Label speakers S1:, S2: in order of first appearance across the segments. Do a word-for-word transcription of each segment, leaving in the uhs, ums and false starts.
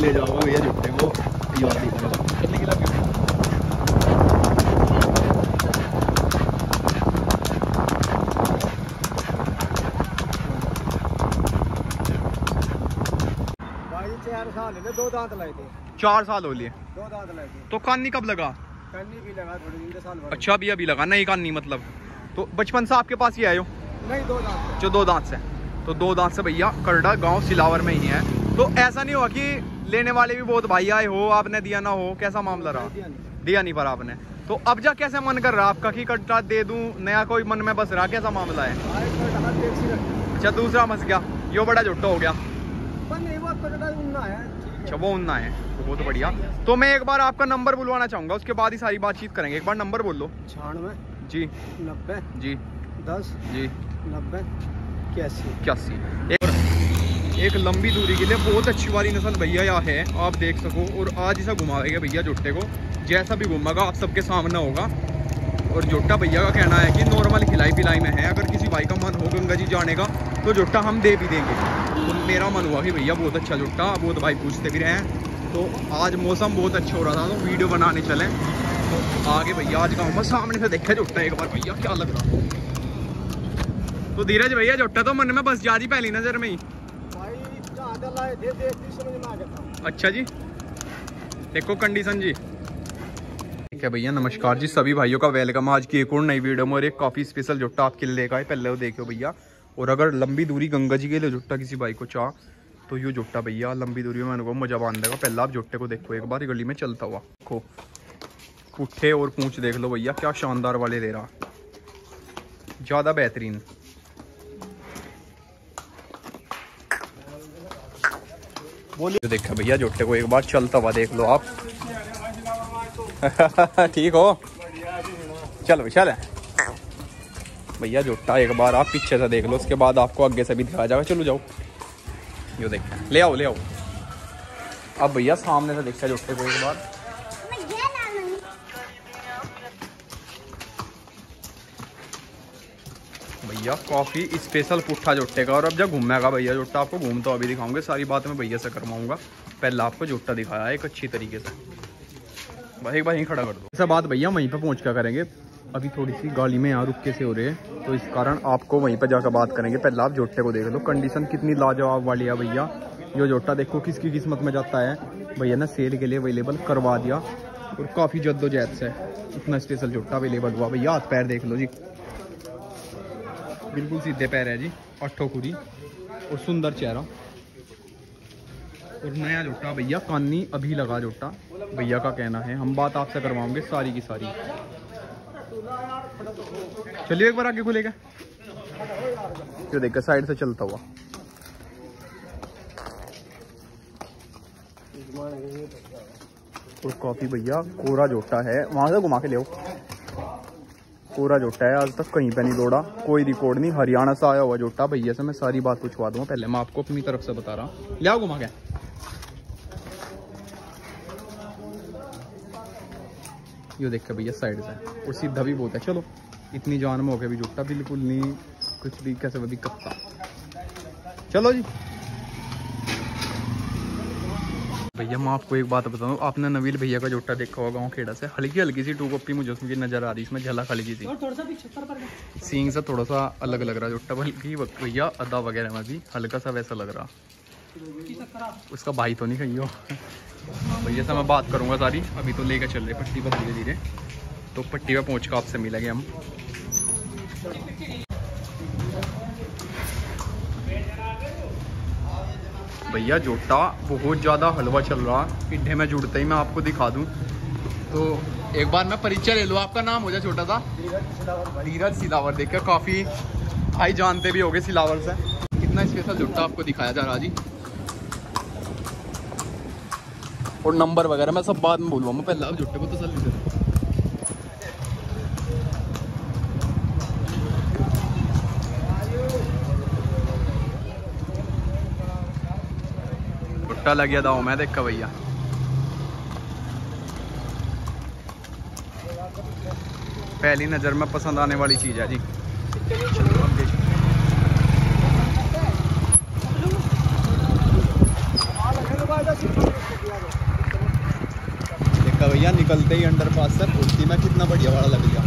S1: ले जाऊंगा भैया जुट्टे को याद नहीं करेगा चलने के लिए।
S2: चार साल है, दो दांत लाए थे।
S1: चार साल हो लिए,
S2: दो दांत लाए थे।
S1: तो कानी कब लगा?
S2: कानी भी लगा थोड़ी दिन के साल भर।
S1: अच्छा अभी अभी लगा, नहीं कानी मतलब। तो बचपन से आपके पास ही आए हो?
S2: नहीं, दो दांत
S1: जो दो दांत से, तो दो दांत से भैया करड़ा गांव सिलावर में ही है। तो ऐसा नहीं हुआ कि लेने वाले भी बहुत भाई आए हो, आपने दिया ना हो, कैसा मामला रहा?
S2: दिया नहीं,
S1: दिया नहीं पर आपने। तो अब जा कैसे मन कर रहा आपका कि कट्टा दे दूं, नया कोई मन में बस रहा, कैसा मामला है? अच्छा दूसरा मस गया, यो बड़ा जुट्टा हो गया। अच्छा वो उन्ना है, तो बहुत बढ़िया। तो मैं एक बार आपका नंबर बुलवाना चाहूंगा, उसके बाद ही सारी बातचीत करेंगे। एक बार नंबर बोल लो।
S2: छियानवे
S1: जी
S2: नब्बे
S1: जी
S2: दस
S1: जी
S2: नब्बे इक्यासी
S1: इक्यासी। एक, एक लंबी दूरी के लिए बहुत अच्छी वाली नस्ल भैया यहाँ है, आप देख सको। और आज इसे घुमाएंगे भैया जुट्टे को, जैसा भी घूमेगा आप सबके सामने होगा। और जुट्टा भैया का कहना है कि नॉर्मल खिलाई पिलाई में है, अगर किसी भाई का मन हो गंगा जी जाने का तो जुट्टा हम दे भी देंगे। तो मेरा मन हुआ कि भैया बहुत अच्छा जुट्टा, बहुत भाई पूछते भी रहे हैं। तो आज मौसम बहुत अच्छा हो रहा था, तो वीडियो बनाने चले। तो आगे भैया आज गाँव में सामने से देखा जुट्टा एक बार, भैया क्या लग रहा। तो धीरज भैया जुट्टा तो मन में बस जा रही पहली नजर में ही। अच्छा जी, देखो कंडीशन जी। ठीक है भैया, नमस्कार जी सभी भाइयों का वेलकम आज की एक और नई वीडियो में। और एक काफ़ी स्पेशल जुट्टा आपके लिए लेकर आए, पहले वो देखो भैया। और अगर लंबी दूरी गंगा जी के लिए जुट्टा किसी भाई को चाह तो ये जुट्टा भैया लंबी दूरी में अनुभव मजा बांध देगा। पहले आप जुट्टे को देखो एक बार गली में चलता हुआ, देखो पुट्ठे और पूंछ देख लो भैया, क्या शानदार वाले दे रहा, ज़्यादा बेहतरीन। बोलिए, देखा भैया जुट्टे को एक बार चलता हुआ देख लो आप। ठीक हो, चलो चल भैया जुट्टा एक बार आप पीछे से देख लो, उसके बाद आपको आगे से भी दिखाया जाएगा। चलो जाओ, यो देखा, ले आओ ले आओ। अब भैया सामने से देखा जुट्टे को एक बार। भैया काफी स्पेशल पुट्ठा जुट्टे का। और अब जब घूमेगा भैया जुट्टा, आपको घूमता अभी दिखाऊंगे, सारी बात मैं भैया से करवाऊंगा। पहले आपको जुट्टा दिखाया एक अच्छी तरीके से, भाई एक बार यहीं खड़ा कर दो। ऐसा बात भैया वहीं पे पहुंच कर करेंगे, अभी थोड़ी सी गाड़ी में यहाँ रुके से हो रहे हैं, तो इस कारण आपको वहीं पे जाकर बात करेंगे। पहले आप जुट्टे को देख लो, कंडीशन कितनी लाजवाब वाली है भैया। ये जुट्टा देखो किसकी किस्मत में जाता है, भैया ने सेल के लिए अवेलेबल करवा दिया। और काफ़ी जद्दोजहद से इतना स्पेशल जुट्टा अवेलेबल हुआ। भैया हाथ पैर देख लो जी, बिल्कुल सीधे पैर है जी, अट्ठो खुरी और सुंदर चेहरा। और नया जुट्टा भैया, कानी अभी लगा जुट्टा, भैया का कहना है। हम बात आपसे करवाओगे सारी की सारी। चलिए एक बार आगे खुलेगा, जो देखकर साइड से चलता हुआ। और काफी भैया कोरा जुट्टा है, वहां से घुमा के ले आओ। कोरा जुट्टा है, आज तक कहीं पे नहीं दौड़ा, कोई रिकॉर्ड नहीं, हरियाणा से आया हुआ जुट्टा। भैया से मैं सारी बात पूछवा दूंगा, पहले मैं आपको अपनी तरफ से बता रहा हूँ। ले आओ घुमा के। ये देखा भैया साइड से, और सीधा भी बहुत है। चलो इतनी जान में हो गया भी जुट्टा बिल्कुल नहीं कुछ भी कैसे भी कपता। चलो जी भैया, मैं आपको एक बात बताऊं, आपने नवील भैया का जुट्टा देखा होगा गाँव खेड़ा से, हल्की हल्की सी टू कॉपी मुझे उसमें नजर आ रही, इसमें झलक हल्की सी, सींग से थोड़ा सा अलग लग रहा जुट्टा, बल्कि भैया अदा वगैरह में भी हल्का सा वैसा लग रहा। उसका भाई तो नहीं कहीं हो। भैया से मैं बात करूंगा सारी, अभी तो लेकर चल रहे पट्टी पर धीरे धीरे, तो पट्टी पे पहुंच कर आपसे मिलेंगे हम। भैया जुट्टा बहुत ज़्यादा हलवा चल रहा, पिंडे में जुड़ते ही मैं आपको दिखा दूं। तो एक बार मैं परिचय ले लूँ, आपका नाम हो जाए छोटा सा? धीरज सिलावर। देखिए काफ़ी भाई जानते भी होंगे सिलावर से। कितना स्पेशल जुट्टा आपको दिखाया जा रहा जी, और नंबर वगैरह मैं सब बाद में बोलूँगा, पहले आप जुट्टे को तो तसल्ली दे। जुट्टा लग गया दाव मैं देखा भैया। पहली नज़र में पसंद आने वाली चीज़ है जी। भैया निकलते ही अंडर पास से पूछती मैं कितना बढ़िया वाला लग गया।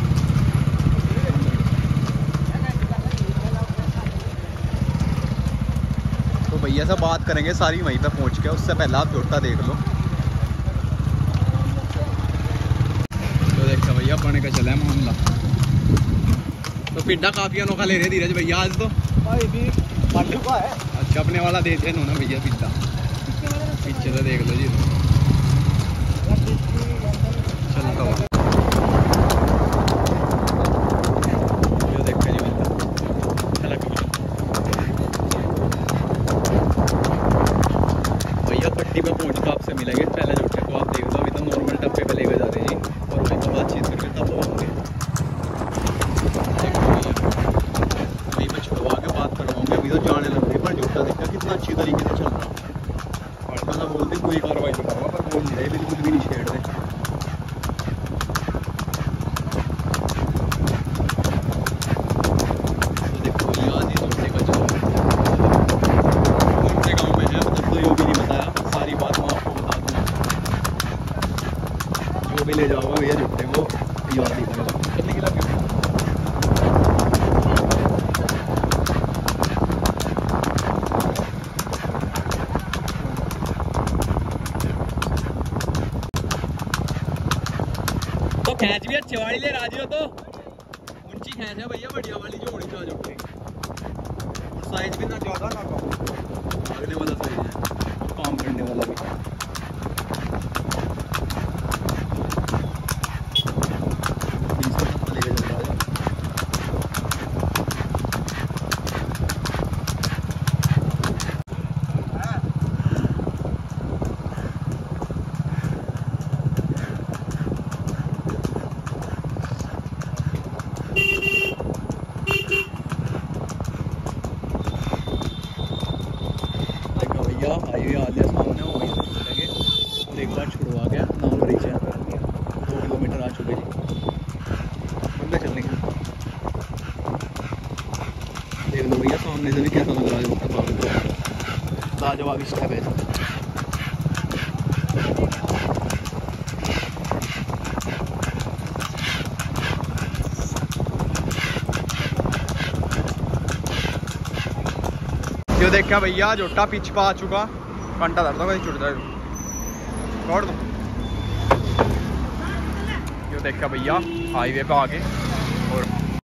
S1: तो भैया से बात करेंगे सारी वहीं पे पहुंच के, उससे पहले आप जोटा देख लो। तो देखा भैया बने का चला है मामला। तो पिड्डा काफी अनोखा ले रहे धीरज भैया आज तो
S2: भाई भी पांडू का है।
S1: अच्छा अपने वाला देते हैं ना भैया पिड्डा, पीछे तो देख लो जी चलता हुआ। जो देखा जी भैया पट्टी पे पहुंच के आपसे मिलेंगे पहले जोटे को। आप देख लो अभी तो नॉर्मल डब्बे पे लेकर जा रहे हैं जी, और वहीं पर बातचीत करके तब होंगे वहीं पर छुड़वा के बात करवाऊंगे। अभी तो जाने लग रही पर जोटा देखा कितना अच्छी तरीके से चल रहा। मतलब बोलते कोई कार्रवाई नहीं करूँगा पर बोल नहीं रहे, बिल्कुल भी नहीं छेड़ रहे। तो देखो भैया आज ही जोड़ने का चलो कौन से गाँव में है मतलब तो ये भी नहीं बताया, सारी बात मैं आपको बता दूँगा। जो भी ले जाऊँगा भैया जुट्टे को याद नहीं करेगा चलने के लिए। तो खैच भी अच्छे वाली ले राजी हो तो ऊंची खैच है भैया, बढ़िया वाली जो होनी चाहिए जोटे, और साइज भी ना ज्यादा ना कम, अगले वाला साइज है काम करने वाला भी। हाईवे आ गया सामने हो गई लगे, और एक बार छुड़वा गया नाम मरीज है, दो किलोमीटर आ चुके जी बंदे चलने के। देख लो भैया सामने से भी कैसा लग रहा है लाजवाब स्टेप है। जो देखा भैया जोटा पिच पा आ चुका, घंटा दर्द होगा छुट जाए छोड़ दो। जो देखा भैया हाईवे पे आके और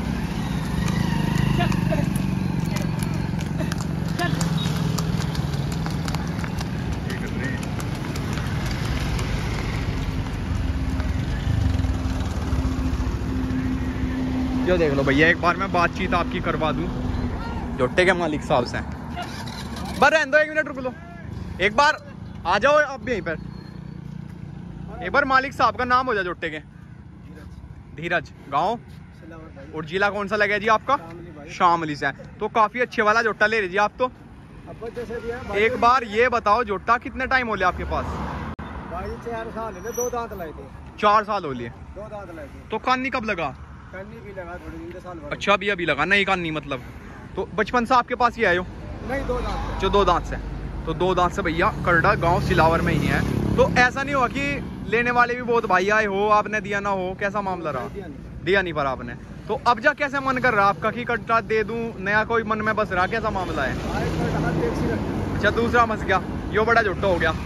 S1: जो देख लो भैया एक बार मैं बातचीत आपकी करवा दूं जोटे के मालिक साहब से। बस रहने दो एक मिनट रुक लो, एक बार आ जाओ आप भी यहीं पर। एक बार मालिक साहब का नाम हो जाए जोटे के। धीरज, गांव और जिला कौन सा लगे जी आपका? शामली से। तो काफी अच्छे वाला जोटा ले लीजिए आप तो। एक बार ये बताओ जोटा कितने टाइम हो लिया आपके पास?
S2: चार साल है, दो दांत लाए थे।
S1: चार साल हो लिए,
S2: दो दांत लाए थे।
S1: तो कानी कब लगा?
S2: कानी भी लगा थोड़ी दिन के साल भर।
S1: अच्छा अभी अभी लगा, नहीं कानी मतलब। तो बचपन से आपके पास ही आए हो?
S2: नहीं, दो दांत।
S1: जो दो दांत से, तो दो दांत से भैया करडा गांव सिलावर में ही है। तो ऐसा नहीं हुआ कि लेने वाले भी बहुत भाई आए हो आपने दिया ना हो, कैसा मामला रहा? दिया नहीं पर आपने, तो अब जा कैसे मन कर रहा आपका कि कट्टा दे दूं, नया कोई मन में बस रहा, कैसा मामला है? अच्छा दूसरा मस गया, यो बड़ा जोटा हो गया।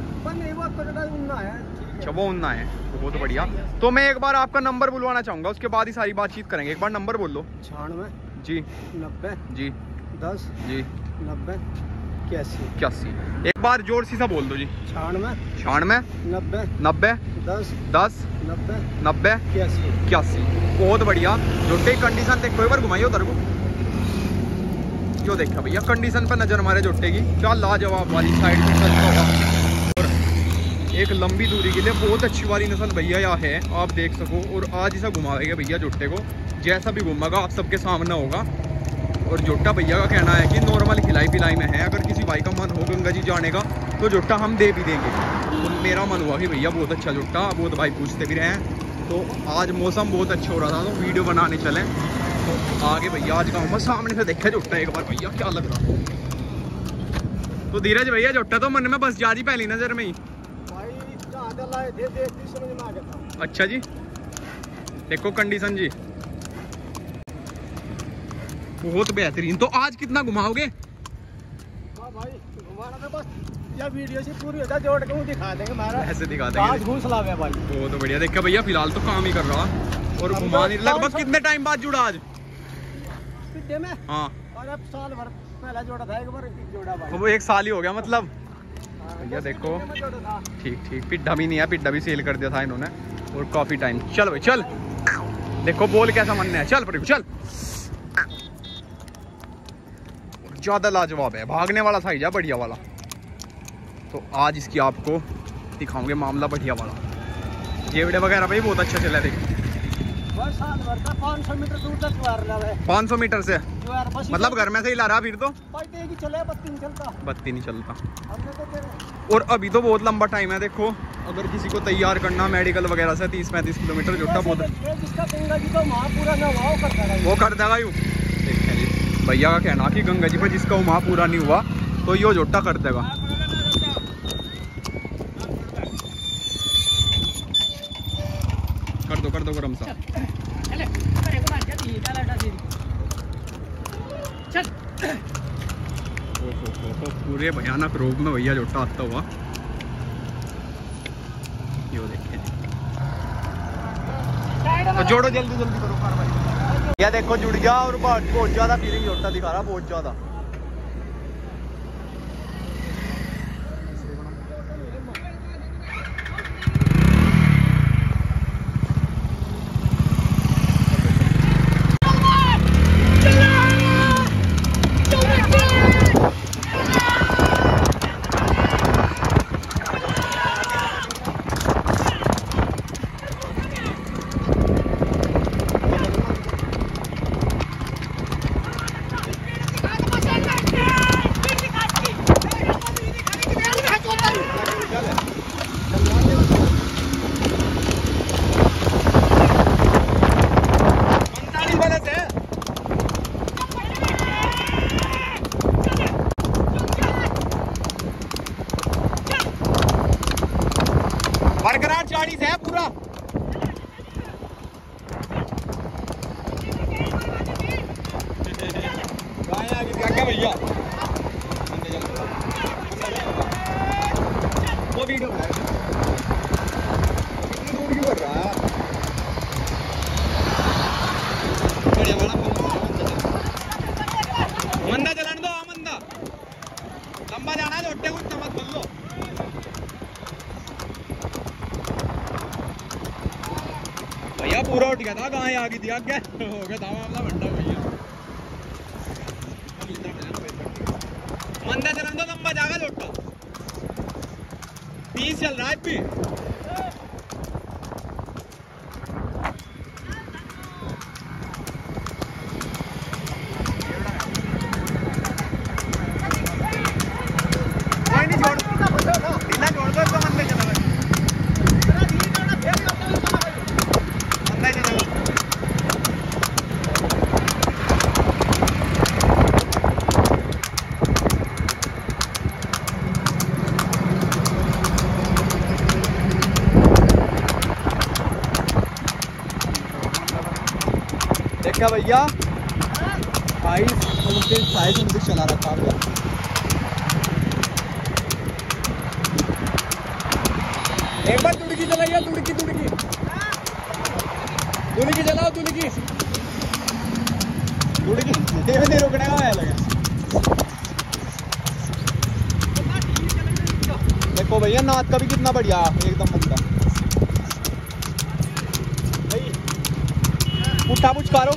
S1: अच्छा वो उन्ना है, तो बहुत बढ़िया। तो मैं एक बार आपका नंबर बुलवाना चाहूंगा, उसके बाद ही सारी बातचीत करेंगे। एक बार नंबर बोल लो।
S2: छियानवे
S1: जी
S2: नब्बे
S1: जी
S2: दस
S1: जी
S2: नब्बे इक्यासी
S1: इक्यासी। एक बार जोर सी सा बोल दो जी।
S2: छियानवे
S1: छियानवे
S2: नब्बे
S1: नब्बे
S2: दस
S1: दस
S2: नब्बे
S1: नब्बे
S2: इक्यासी
S1: इक्यासी। बहुत बढ़िया। जोटे कंडीशन देखो एक बार घुमाइए उधर को। जो देखा भैया कंडीशन पे नजर हमारे जोटे की क्या लाजवाब वाली साइड में चलता हुआ, और एक लंबी दूरी के लिए बहुत अच्छी वाली नस्ल भैया यहाँ है, आप देख सको। और आज इसे घुमाएगा भैया जोटे को, जैसा भी घुमागा आप सबके सामने होगा। और जोटा भैया का कहना है कि नॉर्मल खिलाई पिलाई में है, अगर किसी भाई का मन हो गंगा जी जाने का तो जोटा हम दे भी देंगे। तो मेरा मन हुआ कि भैया बहुत अच्छा जोटा, बहुत भाई पूछते भी रहे हैं। तो आज मौसम बहुत अच्छा हो रहा था तो वीडियो बनाने चले, तो आगे भैया आज गाँव में सामने से देखा जोटा एक बार भैया क्या लग रहा। तो धीरज भैया जोटा तो मन में बस जा रही पहली नजर में ही।
S2: भाई जहाँ लाए थे देख भी समझ में आ गया था।
S1: अच्छा जी, देखो कंडीशन जी बहुत बेहतरीन। तो आज कितना घुमाओगे?
S2: हाँ भाई घुमाना तो बस या वीडियो से पूरी होता जोड़ के वो दिखा देंगे हमारा,
S1: ऐसे दिखा
S2: आज
S1: देंगे।
S2: घूस लावे भाई।
S1: वो तो बढ़िया। देखा भैया फिलहाल तो काम ही कर रहा और
S2: अब
S1: घुमा
S2: तो
S1: नहीं। लगभग
S2: पाँच
S1: कितने टाइम बाद जुड़ा आज?
S2: पिड्डे में
S1: हाँ
S2: और अब साल भर पहला जोड़ा था, एक बार जोड़ा भाई।
S1: वो एक साल ही हो गया मतलब।
S2: हाँ,
S1: भैया
S2: दस
S1: देखो।
S2: पिड्डे में जोड़ा था।
S1: ठीक ठीक, पिड्डा भी नहीं है, पिड्डा भी सेल कर दिया था इन्होंने। और काफी टाइम। चल भाई चल, देखो बोल कैसा मनना है। चल पर चल, ज्यादा लाजवाब है, भागने वाला साइज है बढ़िया वाला। तो आज इसकी आपको दिखाऊंगे मामला बढ़िया वाला। जेवड़े वगैरह भाई बहुत अच्छा चला। देखो
S2: बस साल भर का पाँच सौ मीटर दूर तक ज्वार लावे।
S1: पाँच सौ मीटर से
S2: ज्वार बस
S1: मतलब घर में से ही ला रहा फिर तो
S2: पैसे की चले बत्ती नहीं चलता।
S1: बत्ती नहीं चलता।
S2: हमने तो फिर
S1: और अभी तो बहुत लंबा टाइम है। देखो अगर किसी को तैयार करना मेडिकल वगैरह से तीस पैंतीस किलोमीटर जोटा बहुत
S2: ये जिसका गंगा जी का वहाँ पूरा ना हुआ वो करता रहा।
S1: वो कर देगा यूँ। देखें जी भैया का कहना कि गंगा जी पर जिसका वहाँ पूरा नहीं हुआ तो यो जोटा कर देगा। कर दो कर दो गरम सा। ओ हो हो हो, पूरे भयानक रोग में भैया जोटा आता हुआ। यो देखें जी। तो जोड़ो जल्दी जल्दी करो कार्रवाई। या देखो जुड़ गया और बहुत ज्यादा फीलिंग जोड़ता दिखा रहा, बहुत ज्यादा। बरकरार चालीस है पूरा। क्या भैया वो वीडियो दूर क्यों कर रहा है? बढ़िया वाला मंदा चलाने दो। मंदा लंबा जाना है, लोटे कुछ मत बोल लो। भैया पूरा उठ गया था, गाय आ गई थी, क्या हो गया था मामला बंटा भैया। मंदा चलन दो, लंबा जाएगा लोटा। तीस चल रहा है भी। कोई नहीं छोड़ ढीला छोड़ दो तो मंदे चला भाई। मंदा ही चला। देखा भैया बाईस उनतीस साइज उनतीस चला रखा है। एक बार तुड़की चलाइए, तुड़की तुड़की तुड़की चलाओ, तुड़की तुड़की देवे दे रोकने का है लगा। देखो भैया नाथ का भी कितना बढ़िया एकदम बंदा। उठा पुचकारो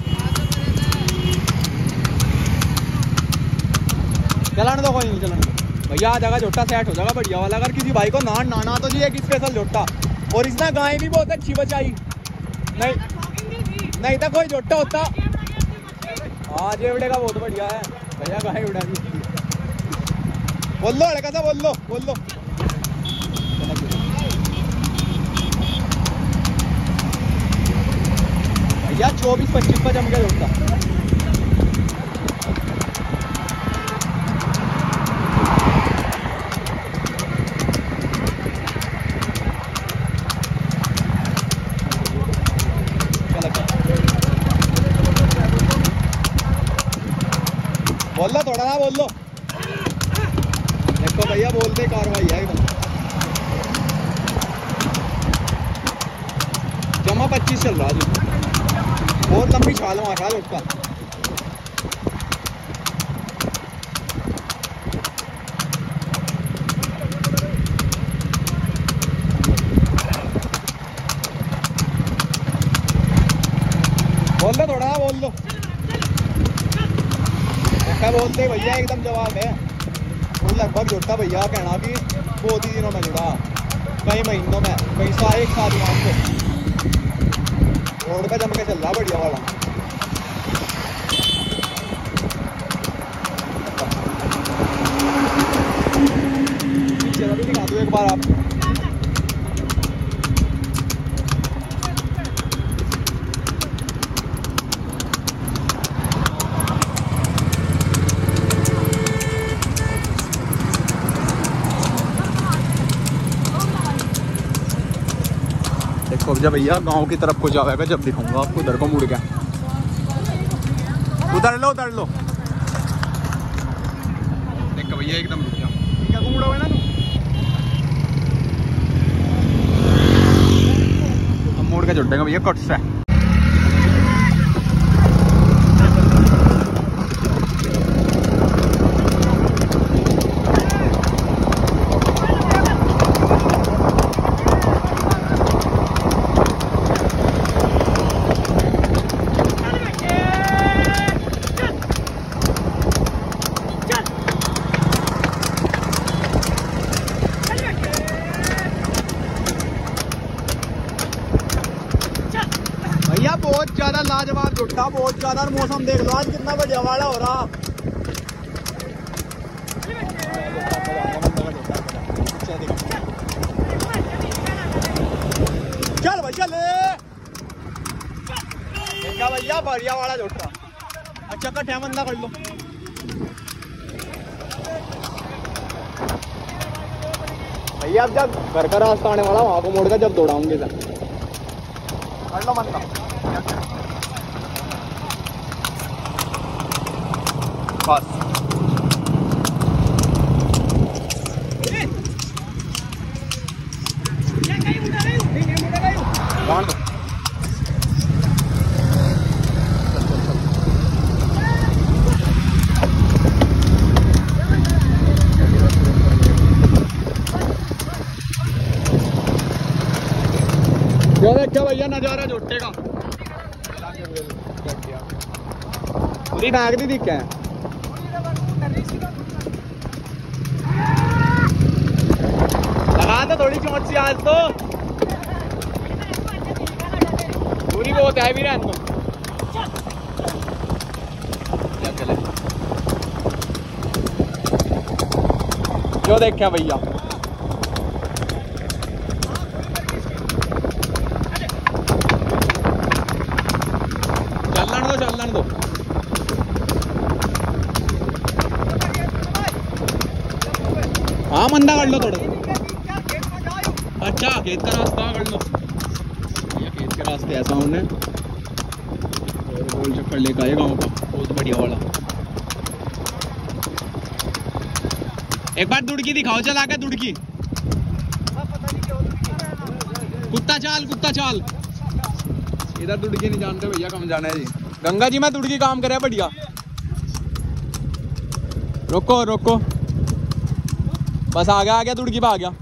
S1: चलाने दो, कोई नहीं चलाने दो भैया। आ जाएगा जोटा सेट हो जाएगा बढ़िया वाला। अगर किसी भाई को नान नाना तो जी एक स्पेशल जोटा। और इसने गाय भी बहुत अच्छी बचाई। नहीं नहीं तो कोई जोटा होता। हाँ जेवड़े का बहुत बढ़िया है भैया, गाय उड़ा दी। बोल लो लड़का सा, बोल लो बोल लो। भैया चौबीस पच्चीस का जम गया जोटा। बोल लो थोड़ा ना बोल लो। देखो भैया बोलते कार्रवाई है एकदम। जमा पच्चीस चल रहा है। बहुत लंबी छाल मार रहा है उसका। बोल लो थोड़ा बोल लो। क्या बोलते भैया एकदम जवाब है। वो लगभग जुड़ता भैया कहना कि बहुत ही दिनों में जुड़ा, कई महीनों में, कई साल, एक साल मान को रोड पे जम के चल रहा बढ़िया वाला। चलो भी दिखा दो एक बार आप। देखो जब भैया गांव की तरफ को जाएगा जब दिखाऊंगा आपको। उधर को मुड़ गया, उधर लो उधर लो। देखो भैया एकदम रुक गया। क्या को मुड़ा हुआ है ना तू? अब मुड़ के जुड़ेगा भैया कट से। भैया बहुत ज्यादा लाजवाब जुटता, बहुत ज्यादा। मौसम देख लो आज कितना बढ़िया वाला हो रहा। चल भाई चल देखा भैया बढ़िया वाला जुटता। अच्छा कट्ठा बंदा कर लो। भैया अब जब घर का रास्ता आने वाला वहां को मोड़ कर जब दौड़ाऊंगे सर कर लो बंदा। बस कौन दो जो देखा भैया नजारा झोटे का पूरी बैग दी दिखे है। लगा दो थोड़ी चोट सी आज तो पूरी बहुत है भी रहने जो देखा भैया। चलन दो चलन दो। हाँ मंदा कर लो थोड़ा। अच्छा खेत का रास्ता कर लो। ये खेत के रास्ते ऐसा उन्हें और गोल चक्कर लेकर आए गाँव का बहुत बढ़िया वाला। एक बार दुड़की दिखाओ चला के दुड़की। कुत्ता चाल कुत्ता चाल। इधर दुड़की नहीं जानते भैया कम जाना है जी। गंगा जी में दुड़की काम करे बढ़िया। रोको रोको बस आ गया आ गया दुड़की पे आ गया।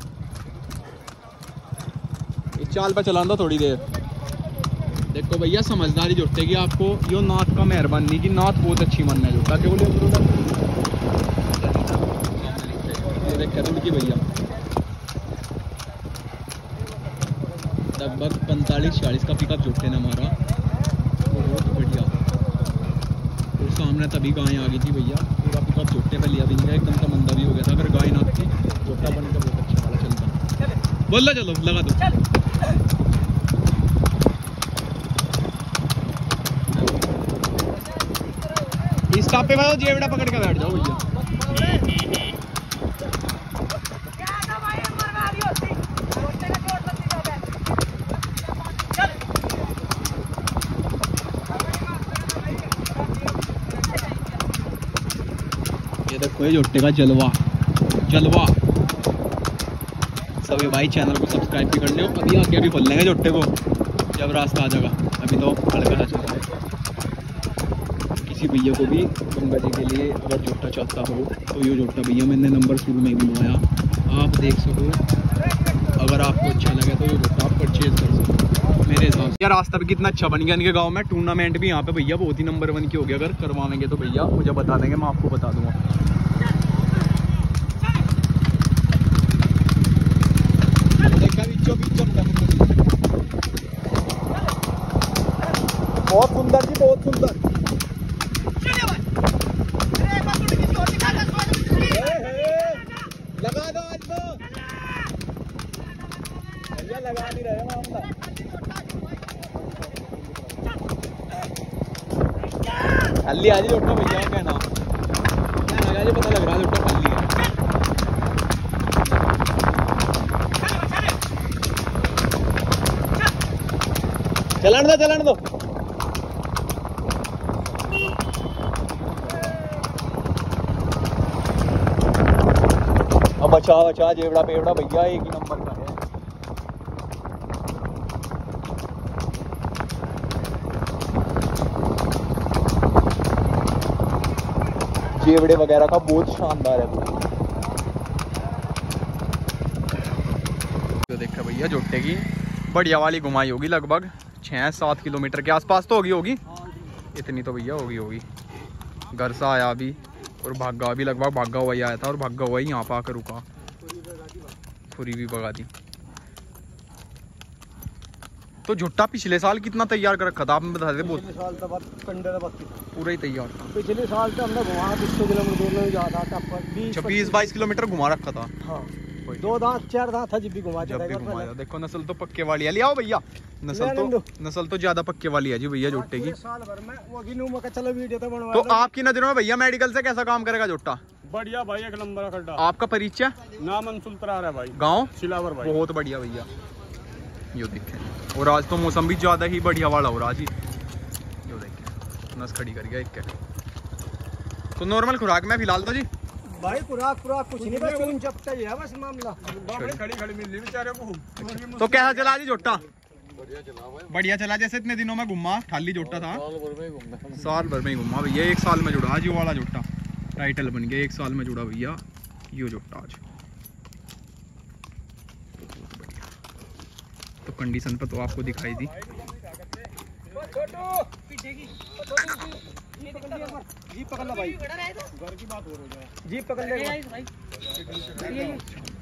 S1: इस चाल पे चला दो थोड़ी देर। देखो भैया समझदारी जुटेगी आपको। यो नाथ का मेहरबानी की नाथ बहुत अच्छी मानना है जुटा के बोले देखा दुड़की भैया। लगभग पैंतालीस चालीस का पिकअप जुटते ना हमारा बहुत बढ़िया। और सामने तभी गाय आ गई थी भैया। पूरा पिकअप जुटते पे लिया भी नहीं एकदम समंदा भी हो गया था। अगर गाय ना थी जोटा बने तो बहुत अच्छा वाला चलता। बोल लो चलो लगा दो। इस टापे वाला जेवड़ा पकड़ के बैठ जाओ भैया। देखो ये जोटे का जलवा जलवा। सभी भाई चैनल को सब्सक्राइब भी कर लो। अभी आगे भी खोल लेंगे जोटे को जब रास्ता आ जाएगा। अभी तो हल्का सा चल रहा है। किसी भैया को भी गंगा जी के लिए अगर जोटा चाहता हो तो ये जोटा भैया मैंने नंबर शुरू में भी मंगवाया, आप देख सको। अगर आपको अच्छा लगे तो ये जोटा आप परचेज कर सको मेरे हिसाब से। यार रास्ता भी कितना अच्छा बन गया इनके गांव में। टूर्नामेंट भी यहाँ पे भैया बहुत ही नंबर वन की हो गया। अगर करवाएंगे तो भैया मुझे बता देंगे, मैं आपको बता दूंगा। बहुत सुंदर जी, बहुत सुंदर। लगा दो आज तो भैया, लगा नहीं रहे मामला। हल्ली आज जोटा भैया का कहना लगा जी, पता लग रहा है जोटा हल्ली है। चलाने दो चलाने दो। अब बचा बचा जेवड़ा पेवड़ा भैया एक ही नंबर का है। जेवड़े वगैरह का बहुत शानदार है। तो देखा भैया जोटे की बढ़िया वाली घुमाई होगी, लगभग छः सात किलोमीटर के आसपास तो होगी होगी इतनी तो भैया होगी होगी। घर से आया अभी और भागा भी, लगभग भागा हुआ ही आया था और भागा हुआ ही यहाँ पर आकर रुका। खुरी भी भगा दी। तो झुट्टा पिछले साल कितना तैयार कर रखा था आपने बता दे? बहुत
S2: साल
S1: पूरा ही तैयार था।
S2: पिछले साल तो हमने घुमा बीस किलोमीटर दूर में जाता था,
S1: छब्बीस बाईस किलोमीटर घुमा रखा था।
S2: हाँ, दो दांत चार दांत था जब भी घुमा
S1: जब भी घुमाया। देखो नस्ल तो पक्के वाली है। ले आओ भैया, नस्ल तो नस्ल तो ज्यादा पक्के वाली है जी भैया जोटे की।
S2: साल भर में वो गिनू में चलो वीडियो तो बनवा।
S1: तो आपकी नजरों में भैया मेडिकल से कैसा काम करेगा जोटा?
S2: बढ़िया भाई, एक नंबर का खड्डा।
S1: आपका परिचय?
S2: नाम अंशुल तरार है भाई,
S1: गाँव
S2: सिलावर भाई।
S1: बहुत बढ़िया भैया, यो देखे। और आज तो मौसम भी ज्यादा ही बढ़िया वाला हो रहा जी। यो देखे नस खड़ी कर गया एक। तो नॉर्मल खुराक में फिलहाल तो जी
S2: भाई खुराक खुराक कुछ नहीं, बस खून चपटा ही है बस मामला। खड़ी खड़ी मिल रही बेचारे को।
S1: तो कैसा चला जी जोटा? बढ़िया चला, बढ़िया चला। जैसे इतने दिनों में घुमा, खाली जोटा था, साल भर में ही घुमा भैया। एक साल में जुड़ा आज ये वाला जोटा, टाइटल बन गया। एक साल में जुड़ा भैया यो जोटा आज। तो कंडीशन पर तो आपको दिखाई दी।
S2: जी पकड़ ला भाई, घर की बात हो रही है। जी पकड़ ले भाई।